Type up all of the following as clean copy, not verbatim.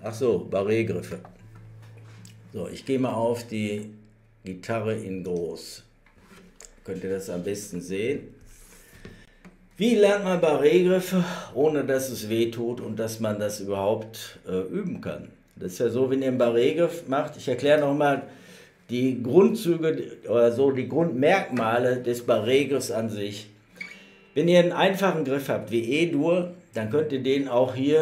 Ach so, Barré-Griffe. So, ich gehe mal auf die Gitarre in groß. Könnt ihr das am besten sehen? Wie lernt man Barré-Griffe, ohne dass es weh tut und dass man das überhaupt üben kann? Das ist ja so, wenn ihr einen Barré-Griff macht. Ich erkläre nochmal die Grundzüge oder so, die Grundmerkmale des Barré-Griffs an sich. Wenn ihr einen einfachen Griff habt wie E-Dur, dann könnt ihr den auch hier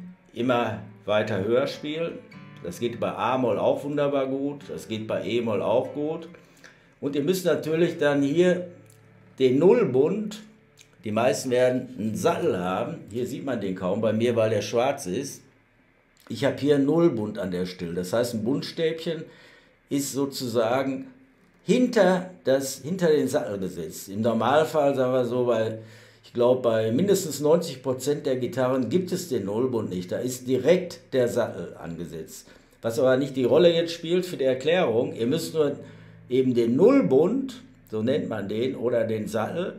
immer weiter höher spielen. Das geht bei A-Moll auch wunderbar gut, das geht bei E-Moll auch gut. Und ihr müsst natürlich dann hier den Nullbund, die meisten werden einen Sattel haben, hier sieht man den kaum bei mir, weil der schwarz ist. Ich habe hier einen Nullbund an der Stelle, das heißt ein Bundstäbchen ist sozusagen hinter den Sattel gesetzt. Im Normalfall, sagen wir so, ich glaube, bei mindestens 90% der Gitarren gibt es den Nullbund nicht. Da ist direkt der Sattel angesetzt. Was aber nicht die Rolle jetzt spielt für die Erklärung, ihr müsst nur eben den Nullbund, so nennt man den, oder den Sattel,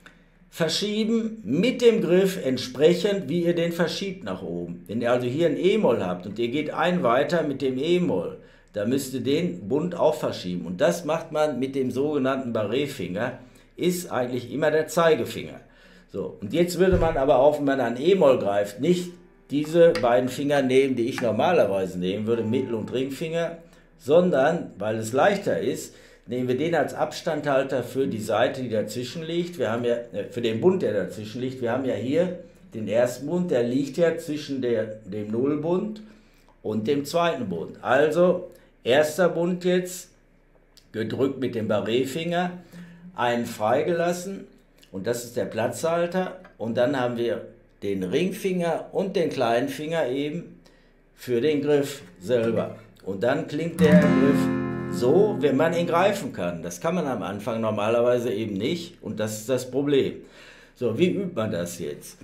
verschieben mit dem Griff entsprechend, wie ihr den verschiebt nach oben. Wenn ihr also hier ein E-Moll habt und ihr geht ein weiter mit dem E-Moll, da müsst ihr den Bund auch verschieben. Und das macht man mit dem sogenannten Barré-Finger, ist eigentlich immer der Zeigefinger. So, und jetzt würde man aber auch, wenn man an E-Moll greift, nicht diese beiden Finger nehmen, die ich normalerweise nehmen würde, Mittel- und Ringfinger, sondern, weil es leichter ist, nehmen wir den als Abstandhalter für die Seite, die dazwischen liegt. Wir haben ja, für den Bund, der dazwischen liegt, wir haben ja hier den ersten Bund, der liegt ja zwischen dem Nullbund und dem zweiten Bund. Also, erster Bund jetzt, gedrückt mit dem Barré-Finger, einen freigelassen. Und das ist der Platzhalter. Und dann haben wir den Ringfinger und den kleinen Finger eben für den Griff selber. Und dann klingt der Griff so, wenn man ihn greifen kann. Das kann man am Anfang normalerweise eben nicht. Und das ist das Problem. So, wie übt man das jetzt?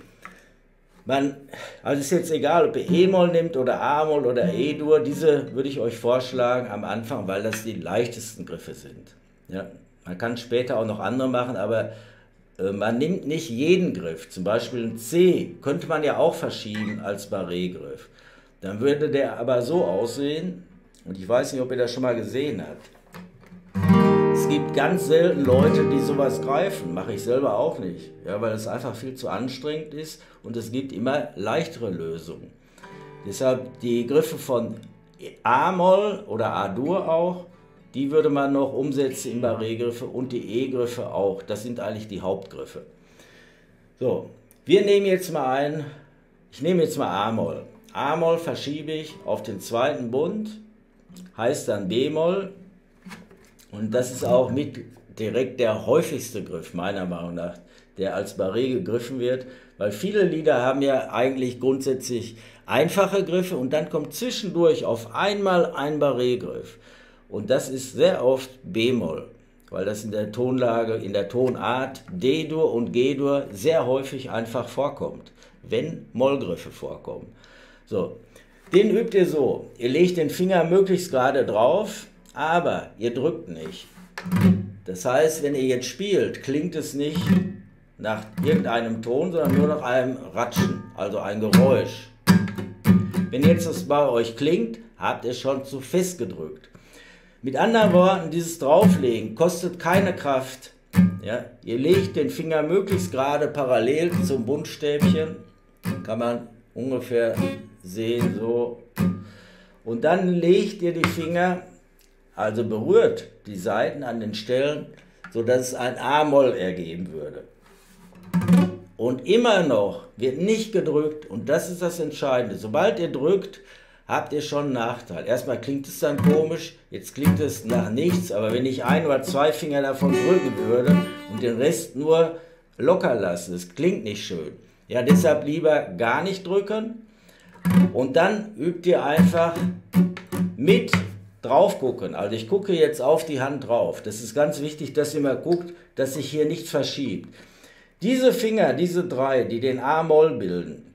Also ist jetzt egal, ob ihr E-Moll nimmt oder A-Moll oder E-Dur. Diese würde ich euch vorschlagen am Anfang, weil das die leichtesten Griffe sind. Ja, man kann später auch noch andere machen, aber man nimmt nicht jeden Griff, zum Beispiel ein C könnte man ja auch verschieben als Barré-Griff. Dann würde der aber so aussehen, und ich weiß nicht, ob ihr das schon mal gesehen habt. Es gibt ganz selten Leute, die sowas greifen, mache ich selber auch nicht, ja, weil es einfach viel zu anstrengend ist und es gibt immer leichtere Lösungen. Deshalb die Griffe von A-Moll oder A-Dur auch, die würde man noch umsetzen in Barré-Griffe und die E-Griffe auch. Das sind eigentlich die Hauptgriffe. So, wir nehmen jetzt mal ich nehme jetzt mal A-Moll. A-Moll verschiebe ich auf den zweiten Bund, heißt dann B-Moll. Und das ist auch mit direkt der häufigste Griff, meiner Meinung nach, der als Barré gegriffen wird. Weil viele Lieder haben ja eigentlich grundsätzlich einfache Griffe und dann kommt zwischendurch auf einmal ein Barré-Griff. Und das ist sehr oft B-Moll, weil das in der Tonlage, in der Tonart D-Dur und G-Dur sehr häufig einfach vorkommt, wenn Mollgriffe vorkommen. So, den übt ihr so, ihr legt den Finger möglichst gerade drauf, aber ihr drückt nicht. Das heißt, wenn ihr jetzt spielt, klingt es nicht nach irgendeinem Ton, sondern nur nach einem Ratschen, also ein Geräusch. Wenn jetzt das bei euch klingt, habt ihr schon zu fest gedrückt. Mit anderen Worten, dieses Drauflegen kostet keine Kraft. Ja, ihr legt den Finger möglichst gerade parallel zum Bundstäbchen, kann man ungefähr sehen, so. Und dann legt ihr die Finger, also berührt die Saiten an den Stellen, sodass es ein A-Moll ergeben würde. Und immer noch wird nicht gedrückt, und das ist das Entscheidende. Sobald ihr drückt, habt ihr schon einen Nachteil. Erstmal klingt es dann komisch, jetzt klingt es nach nichts, aber wenn ich ein oder zwei Finger davon drücken würde und den Rest nur locker lassen, es klingt nicht schön. Ja, deshalb lieber gar nicht drücken und dann übt ihr einfach mit drauf gucken. Also ich gucke jetzt auf die Hand drauf. Das ist ganz wichtig, dass ihr mal guckt, dass sich hier nichts verschiebt. Diese Finger, diese drei, die den A-Moll bilden,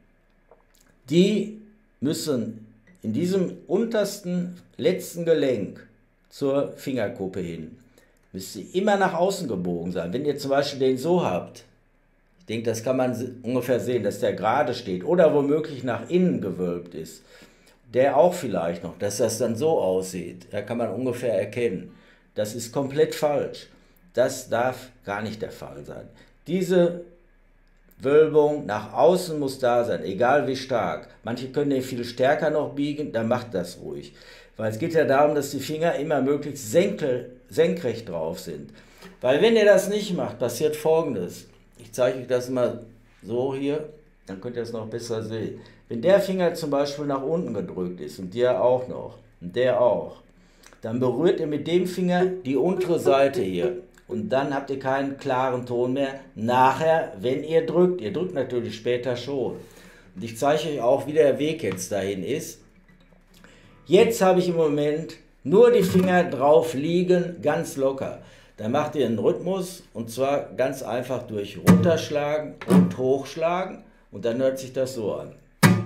die müssen in diesem untersten, letzten Gelenk zur Fingerkuppe hin, müsst ihr immer nach außen gebogen sein. Wenn ihr zum Beispiel den so habt, ich denke, das kann man ungefähr sehen, dass der gerade steht oder womöglich nach innen gewölbt ist. der auch vielleicht noch, dass das dann so aussieht. Da kann man ungefähr erkennen. Das ist komplett falsch. Das darf gar nicht der Fall sein. Diese Wölbung nach außen muss da sein, egal wie stark. Manche können den viel stärker noch biegen, dann macht das ruhig. Weil es geht ja darum, dass die Finger immer möglichst senkrecht drauf sind. Weil wenn ihr das nicht macht, passiert Folgendes. Ich zeige euch das mal so hier, dann könnt ihr es noch besser sehen. Wenn der Finger zum Beispiel nach unten gedrückt ist und der auch noch und der auch, dann berührt ihr mit dem Finger die untere Seite hier. Und dann habt ihr keinen klaren Ton mehr. Nachher, wenn ihr drückt natürlich später schon. Und ich zeige euch auch, wie der Weg jetzt dahin ist. Jetzt habe ich im Moment nur die Finger drauf liegen, ganz locker. Dann macht ihr einen Rhythmus und zwar ganz einfach durch runterschlagen und hochschlagen und dann hört sich das so an.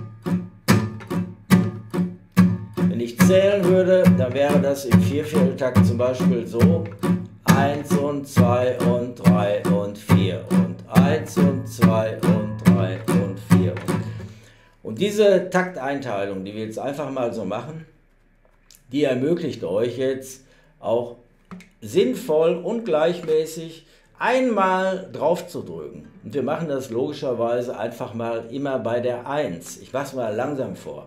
Wenn ich zählen würde, dann wäre das im Viervierteltakt zum Beispiel so. 1 und 2 und 3 und 4 und 1 und 2 und 3 und 4. Und diese Takteinteilung, die wir jetzt einfach mal so machen, die ermöglicht euch jetzt auch sinnvoll und gleichmäßig einmal drauf zu drücken. Und wir machen das logischerweise einfach mal immer bei der 1. Ich mache es mal langsam vor.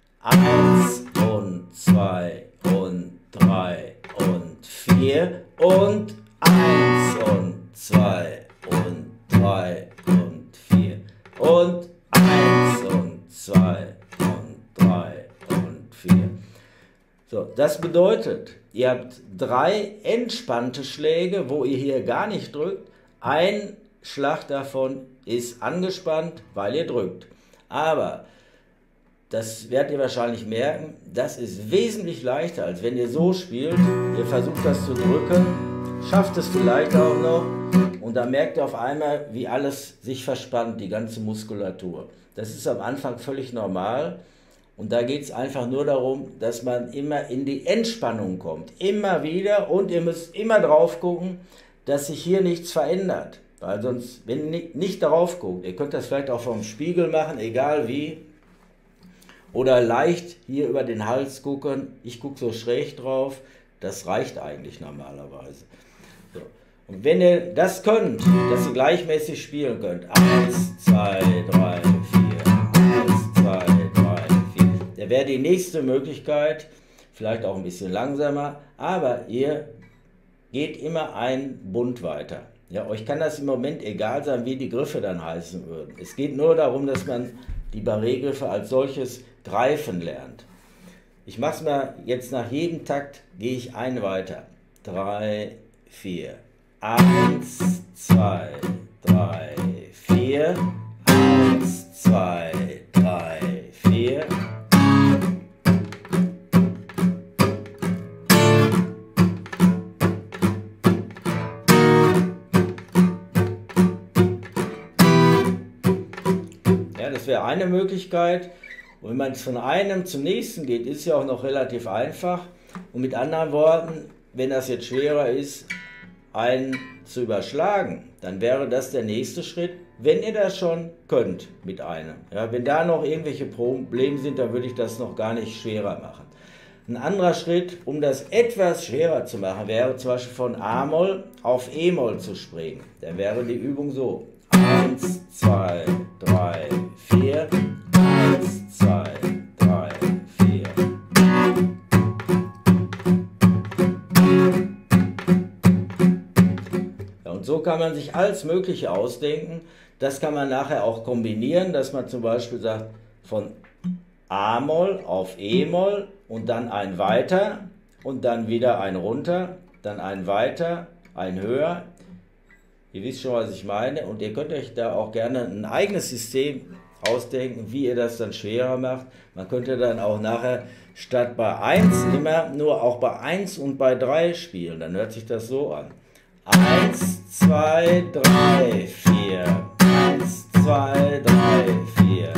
1 und 2 und 3 und 4 und 1 und 2 und 3 und 4 und 1 und 2 und 3 und 4. So, das bedeutet, ihr habt 3 entspannte Schläge, wo ihr hier gar nicht drückt. Ein Schlag davon ist angespannt, weil ihr drückt. Aber das werdet ihr wahrscheinlich merken, das ist wesentlich leichter, als wenn ihr so spielt. Ihr versucht das zu drücken, schafft es vielleicht auch noch und dann merkt ihr auf einmal, wie alles sich verspannt, die ganze Muskulatur. Das ist am Anfang völlig normal und da geht es einfach nur darum, dass man immer in die Entspannung kommt. Immer wieder und ihr müsst immer drauf gucken, dass sich hier nichts verändert. Weil sonst, wenn ihr nicht darauf guckt, ihr könnt das vielleicht auch vom Spiegel machen, egal wie, oder leicht hier über den Hals gucken, ich gucke so schräg drauf, das reicht eigentlich normalerweise. So. Und wenn ihr das könnt, dass ihr gleichmäßig spielen könnt, 1, 2, 3, 4, 1, 2, 3, 4, da wäre die nächste Möglichkeit, vielleicht auch ein bisschen langsamer, aber ihr geht immer einen Bund weiter. Ja, euch kann das im Moment egal sein, wie die Griffe dann heißen würden. Es geht nur darum, dass man die Barré-Griffe als solches greifen lernt. Ich mache es mal jetzt nach jedem Takt, gehe ich einen weiter. 3, 4, 1, 2, 3, 4, 1, 2, 3, 4. Ja, das wäre eine Möglichkeit. Und wenn man von einem zum nächsten geht, ist ja auch noch relativ einfach. Und mit anderen Worten, wenn das jetzt schwerer ist, einen zu überschlagen, dann wäre das der nächste Schritt, wenn ihr das schon könnt mit einem. Ja, wenn da noch irgendwelche Probleme sind, dann würde ich das noch gar nicht schwerer machen. Ein anderer Schritt, um das etwas schwerer zu machen, wäre zum Beispiel von A-Moll auf E-Moll zu springen. Dann wäre die Übung so. 1, 2, 3, 4, 1, 2, 3, 4. Ja, und so kann man sich alles Mögliche ausdenken. Das kann man nachher auch kombinieren, dass man zum Beispiel sagt, von A-Moll auf E-Moll und dann ein weiter und dann wieder ein runter, dann ein weiter, ein höher. Ihr wisst schon, was ich meine, und ihr könnt euch da auch gerne ein eigenes System ausdenken, wie ihr das dann schwerer macht. Man könnte dann auch nachher statt bei 1 immer nur auch bei 1 und bei 3 spielen. Dann hört sich das so an. 1, 2, 3, 4. 1, 2, 3, 4.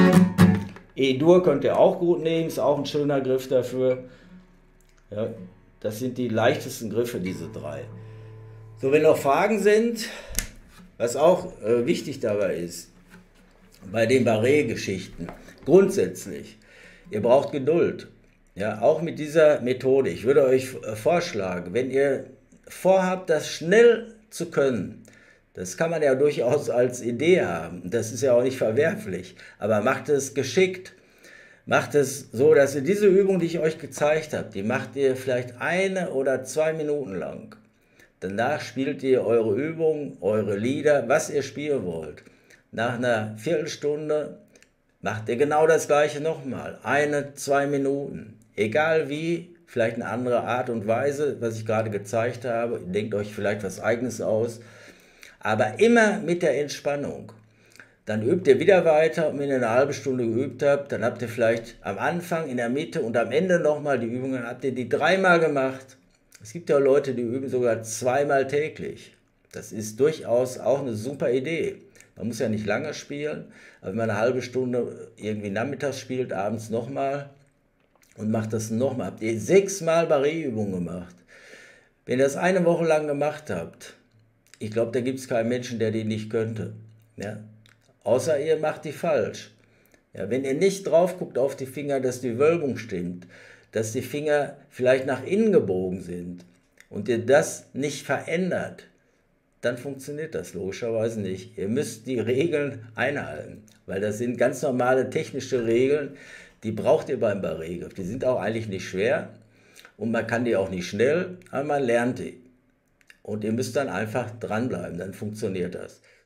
E-Dur könnt ihr auch gut nehmen, ist auch ein schöner Griff dafür. Ja. Das sind die leichtesten Griffe, diese 3. So, wenn noch Fragen sind, was auch wichtig dabei ist, bei den Barré-Geschichten, grundsätzlich, ihr braucht Geduld. Ja, auch mit dieser Methode. Ich würde euch vorschlagen, wenn ihr vorhabt, das schnell zu können, das kann man ja durchaus als Idee haben, das ist ja auch nicht verwerflich, aber macht es geschickt. Macht es so, dass ihr diese Übung, die ich euch gezeigt habe, die macht ihr vielleicht 1 oder 2 Minuten lang. Danach spielt ihr eure Übung, eure Lieder, was ihr spielen wollt. Nach einer Viertelstunde macht ihr genau das gleiche nochmal. 1, 2 Minuten. Egal wie, vielleicht eine andere Art und Weise, was ich gerade gezeigt habe. Denkt euch vielleicht was Eigenes aus. Aber immer mit der Entspannung. Dann übt ihr wieder weiter und wenn ihr eine halbe Stunde geübt habt, dann habt ihr vielleicht am Anfang, in der Mitte und am Ende nochmal die Übungen, habt ihr die 3-mal gemacht. Es gibt ja Leute, die üben sogar 2-mal täglich. Das ist durchaus auch eine super Idee. Man muss ja nicht lange spielen, aber wenn man eine halbe Stunde irgendwie nachmittags spielt, abends nochmal und macht das nochmal. Habt ihr 6-mal Barré-Übungen gemacht. Wenn ihr das eine Woche lang gemacht habt, ich glaube, da gibt es keinen Menschen, der die nicht könnte. Ja? Außer ihr macht die falsch. Ja, wenn ihr nicht drauf guckt auf die Finger, dass die Wölbung stimmt, dass die Finger vielleicht nach innen gebogen sind und ihr das nicht verändert, dann funktioniert das logischerweise nicht. Ihr müsst die Regeln einhalten, weil das sind ganz normale technische Regeln, die braucht ihr beim Barré-Griff. Die sind auch eigentlich nicht schwer und man kann die auch nicht schnell, aber man lernt die. Und ihr müsst dann einfach dranbleiben, dann funktioniert das.